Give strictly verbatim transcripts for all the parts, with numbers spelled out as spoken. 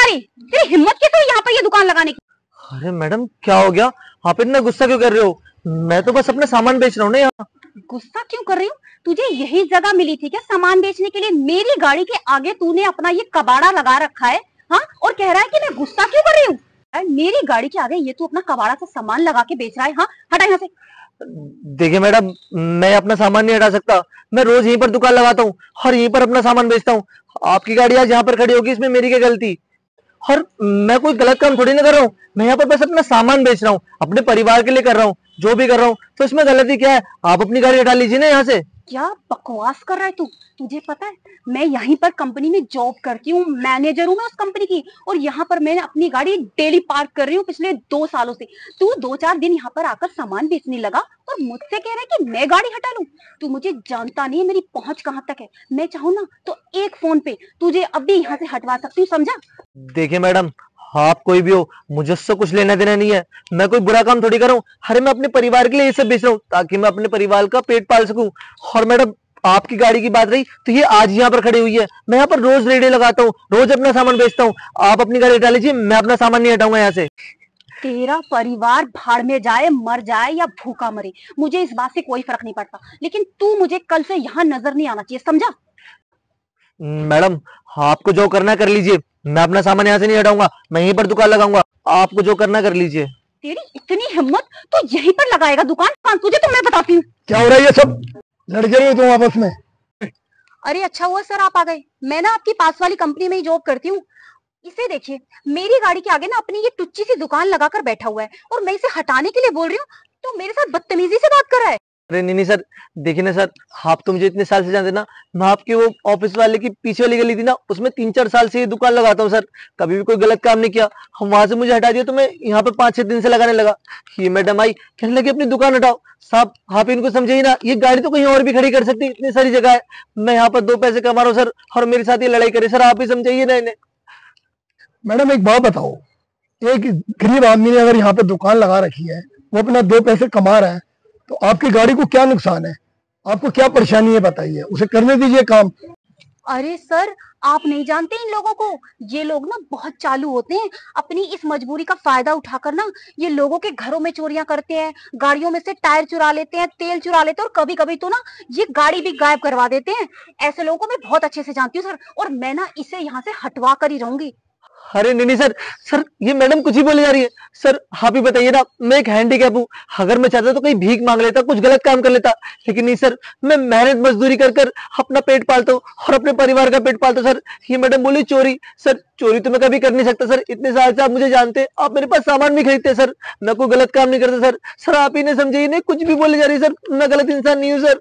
तुम्हारी? तेरी हिम्मत कैसे हुई यहाँ पर ये दुकान लगाने की? अरे मैडम क्या हो गया, आप इतना गुस्सा क्यों कर रहे हो? मैं तो बस अपना सामान बेच रहा हूँ ना यहाँ। गुस्सा क्यों कर रही हूँ? तुझे यही जगह मिली थी क्या सामान बेचने के लिए? मेरी गाड़ी के आगे तूने अपना ये कबाड़ा लगा रखा है, हाँ? और कह रहा है कि मैं गुस्सा क्यों कर रही हूँ? मेरी गाड़ी के आगे ये तू अपना कबाड़ा सा सामान लगा के बेच रहा है, हाँ? हटा यहाँ से। देखिए मैडम, मैं अपना सामान नहीं हटा सकता। मैं रोज यहीं पर दुकान लगाता हूँ और यहीं पर अपना सामान बेचता हूँ। आपकी गाड़ी आज यहाँ पर खड़ी होगी, इसमें मेरी क्या गलती? और मैं कोई गलत काम थोड़ी ना कर रहा हूँ। मैं यहाँ पर बस अपना सामान बेच रहा हूँ, अपने परिवार के लिए कर रहा हूँ, जो भी कर रहा हूँ। तो इसमें गलती क्या है? आप अपनी गाड़ी हटा लीजिए ना यहाँ से। क्या बकवास कर रहा है तू? तुझे पता है मैं यहीं पर कंपनी में जॉब करती हूँ, मैनेजर हूँ मैं उस कंपनी की, और यहाँ पर मैं अपनी गाड़ी डेली पार्क कर रही हूँ पिछले दो सालों से। तू दो चार दिन यहाँ पर आकर सामान बेचने लगा और मुझसे कह रहा है कि मैं गाड़ी हटा लूं? तू मुझे जानता नहीं है मेरी पहुंच कहाँ तक है। मैं चाहूँ ना तो एक फोन पे तुझे अभी यहाँ से हटवा सकती हूँ, समझा? देखिए मैडम, आप कोई भी हो, मुझे उससे कुछ लेना देना नहीं है। मैं कोई बुरा काम थोड़ी कर रहा हूँ। अरे मैं अपने परिवार के लिए ये सब बेच रहा हूँ ताकि मैं अपने परिवार का पेट पाल सकूं। और मैडम, आपकी गाड़ी की बात रही तो ये आज यहाँ पर खड़ी हुई है। मैं यहाँ पर रोज रेडी लगाता हूँ, रोज अपना सामान बेचता हूँ। आप अपनी गाड़ी हटा लीजिए, मैं अपना सामान नहीं हटाऊंगा यहाँ से। तेरा परिवार भाड़ में जाए, मर जाए या भूखा मरे, मुझे इस बात से कोई फर्क नहीं पड़ता, लेकिन तू मुझे कल से यहाँ नजर नहीं आना चाहिए, समझा? मैडम, आपको जो करना है कर लीजिए, मैं अपना सामान यहाँ से नहीं हटाऊंगा। मैं यहीं पर दुकान लगाऊंगा, आपको जो करना है कर लीजिए। तेरी इतनी हिम्मत, तो यहीं पर लगाएगा दुकान? तुझे तो मैं बताती हूँ। क्या हो रहा है ये सब? लड़के रहे हो तुम आपस में? अरे अच्छा हुआ सर आप आ गए। मैं ना आपकी पास वाली कंपनी में ही जॉब करती हूँ। इसे देखिए, मेरी गाड़ी के आगे ना अपनी ये टुच्ची सी दुकान लगाकर बैठा हुआ है और मैं इसे हटाने के लिए बोल रही हूँ तो मेरे साथ बदतमीजी से बात कर रहा है। अरे नहीं नहीं सर, देखिए ना सर, आप तो मुझे इतने साल से जानते ना। मैं आपके वो ऑफिस वाले की पीछे वाली गली थी ना, उसमें तीन चार साल से ये दुकान लगाता हूँ सर। कभी भी कोई गलत काम नहीं किया। हम वहां से मुझे हटा दिया तो मैं यहाँ पे पांच छह दिन से लगाने लगा। ये मैडम आई, कहने लगी अपनी दुकान हटाओ। साहब, आप इनको समझिए ना, ये गाड़ी तो कहीं और भी खड़ी कर सकती, इतनी सारी जगह है। मैं यहाँ पर दो पैसे कमा रहा हूँ सर, और मेरे साथ ये लड़ाई करे। सर आप ही समझाइए ना इन्हें। मैडम एक बात बताओ, एक गरीब आदमी ने अगर यहाँ पे दुकान लगा रखी है, वो अपना दो पैसे कमा रहा है, तो आपकी गाड़ी को क्या नुकसान है? आपको क्या परेशानी है बताइए, उसे करने दीजिए काम। अरे सर, आप नहीं जानते इन लोगों को। ये लोग ना बहुत चालू होते हैं। अपनी इस मजबूरी का फायदा उठाकर ना ये लोगों के घरों में चोरियां करते हैं, गाड़ियों में से टायर चुरा लेते हैं, तेल चुरा लेते हैं, और कभी कभी तो ना ये गाड़ी भी गायब करवा देते हैं। ऐसे लोगों को मैं बहुत अच्छे से जानती हूँ सर, और मैं ना इसे यहाँ से हटवा कर ही रहूंगी। अरे नहीं नहीं सर, सर ये मैडम कुछ ही बोली जा रही है। सर आप ही बताइए ना, मैं एक हैंडीकैप हूँ। अगर मैं चाहता तो कहीं भीख मांग लेता, कुछ गलत काम कर लेता, लेकिन नहीं सर, मैं मेहनत मजदूरी कर कर अपना पेट पालता हूँ और अपने परिवार का पेट पालता हूँ सर। ये मैडम बोली चोरी, सर चोरी तो मैं कभी कर नहीं सकता सर। इतने साल से आप मुझे जानते हैं, आप मेरे पास सामान भी खरीदते सर। मैं कोई गलत काम नहीं करता सर। सर आप ही ने समझिए, नहीं कुछ भी बोले जा रही है सर, मैं गलत इंसान नहीं हूँ सर।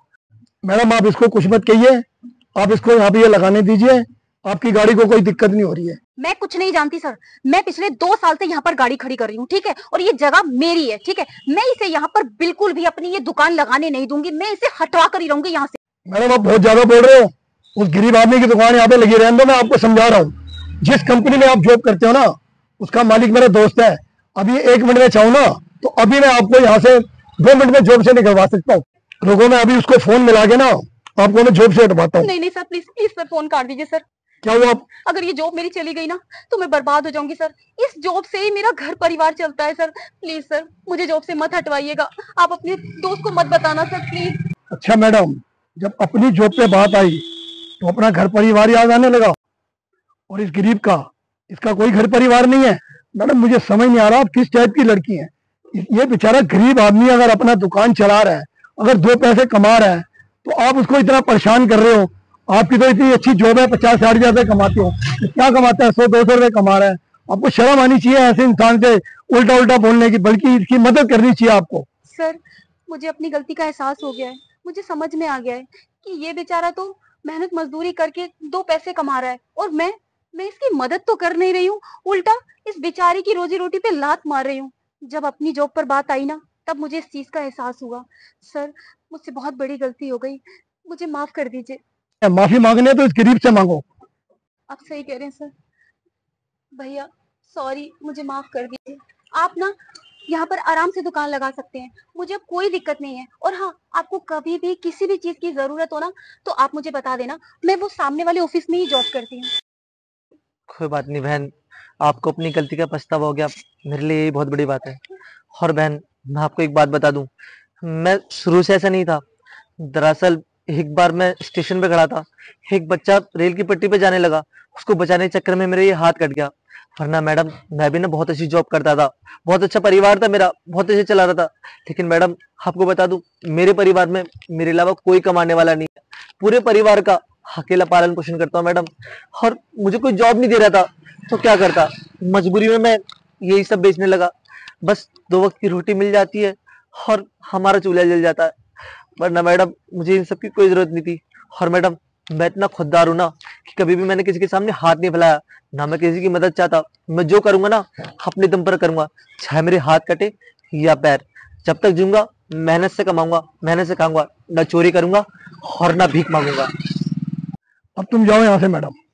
मैडम आप इसको कुछ मत कहिए, आप इसको यहाँ पे ये लगाने दीजिए, आपकी गाड़ी को कोई दिक्कत नहीं हो रही है। मैं कुछ नहीं जानती सर, मैं पिछले दो साल से यहाँ पर गाड़ी खड़ी कर रही हूँ, ठीक है? और ये जगह मेरी है, ठीक है? मैं इसे यहाँ पर बिल्कुल भी अपनी ये दुकान लगाने नहीं दूंगी। मैं इसे हटवा कर ही रहूंगी यहाँ से। मैडम आप बहुत ज्यादा बोल रहे हो। उस गरीब आदमी की दुकान यहाँ पे लगी रहने दो, मैं आपको समझा रहा हूँ। जिस कंपनी में आप जॉब करते हो ना, उसका मालिक मेरा दोस्त है। अभी एक मिनट में चाहूँ ना तो अभी मैं आपको यहाँ से दो मिनट में जॉब से निकलवा सकता हूँ। लोगों में अभी उसको फोन मिला के ना आपको मैं जॉब से हटवाता हूँ। नहीं नहीं sir, please please sir, phone काट दीजिए सर। क्या हुआ? अगर ये जॉब मेरी चली गई ना तो मैं बर्बाद हो जाऊंगी सर। इस जॉब से ही मेरा घर परिवार चलता है सर। प्लीज सर, मुझे जॉब से मत हटवाइएगा। आप अपने दोस्त को मत बताना सर, प्लीज। अच्छा मैडम, जब अपनी जॉब पे बात आई तो अपना घर परिवार याद आने लगा, और इस गरीब का, इसका कोई घर परिवार नहीं है। मैडम मुझे समझ नहीं आ रहा आप किस टाइप की लड़की हैं। ये बेचारा गरीब आदमी अगर अपना दुकान चला रहा है, अगर दो पैसे कमा रहा है, तो आप उसको इतना परेशान कर रहे हो। आपकी तो इतनी अच्छी जॉब है, पचास साठ हजार रुपये कमाते हो, क्या कमाता है? सौ दो सौ रुपये कमा रहा है। आपको शर्म आनी चाहिए ऐसे इंसान से उल्टा उल्टा बोलने की, बल्कि इसकी मदद करनी चाहिए आपको। सर, मुझे अपनी गलती का एहसास हो गया है। मुझे समझ में आ गया है कि ये बेचारा तो मेहनत मजदूरी करके दो पैसे कमा रहा है, और मैं मैं इसकी मदद तो कर नहीं रही हूँ, उल्टा इस बेचारे की रोजी रोटी पे लात मार रही हूँ। जब अपनी जॉब पर बात आई ना, तब मुझे इस चीज का एहसास हुआ। सर, मुझसे बहुत बड़ी गलती हो गई, मुझे माफ कर दीजिए। माफी मांगने तो इस गरीब से मांगो। आप सही कह रहे हैं सर। भैया सॉरी, मुझे माफ कर दीजिए। आप ना यहाँ पर आराम से दुकान लगा सकते हैं, मुझे अब कोई दिक्कत नहीं है। और हाँ, आपको कभी भी किसी भी चीज की जरूरत हो ना तो आप मुझे बता देना, मैं वो सामने वाले ऑफिस में ही जॉब करती हूँ। कोई बात नहीं बहन, आपको अपनी गलती का पछतावा हो गया, मेरे लिए यही बहुत बड़ी बात है। और बहन, मैं आपको एक बात बता दूं, मैं शुरू से ऐसा नहीं था। दरअसल एक बार मैं स्टेशन पे खड़ा था, एक बच्चा रेल की पट्टी पे जाने लगा, उसको बचाने के चक्कर में मेरा ये हाथ कट गया। वरना मैडम, मैं भी ना बहुत अच्छी जॉब करता था, बहुत अच्छा परिवार था मेरा, बहुत अच्छे चला रहा था। लेकिन मैडम, आपको बता दूं, मेरे परिवार में मेरे अलावा कोई कमाने वाला नहीं है, पूरे परिवार का अकेला पालन पोषण करता हूँ मैडम। और मुझे कोई जॉब नहीं दे रहा था, तो क्या करता, मजबूरी में मैं यही सब बेचने लगा। बस दो वक्त की रोटी मिल जाती है और हमारा चूल्हा जल जाता है। वरना मैडम, मुझे इन सब की कोई जरूरत नहीं थी। और मैडम, मैं इतना खुददार हूं ना कि कभी भी मैंने किसी के सामने हाथ नहीं फैलाया, ना मैं किसी की मदद चाहता। मैं जो करूंगा ना, अपने दम पर करूंगा, चाहे मेरे हाथ कटे या पैर। जब तक जीऊंगा, मेहनत से कमाऊंगा, मेहनत से खाऊंगा, ना चोरी करूंगा और ना भीख मांगूंगा। अब तुम जाओ यहाँ से मैडम।